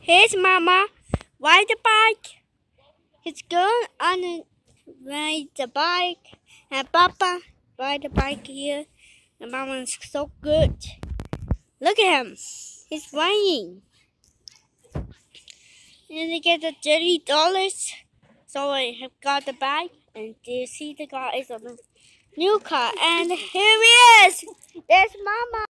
Here's Mama. Ride the bike. He's going on and ride the bike. And Papa ride the bike here. And Mama's so good. Look at him. He's riding. And they get the $30. So I have got the bike. And you see the car is on the new car. And here he is. There's Mama.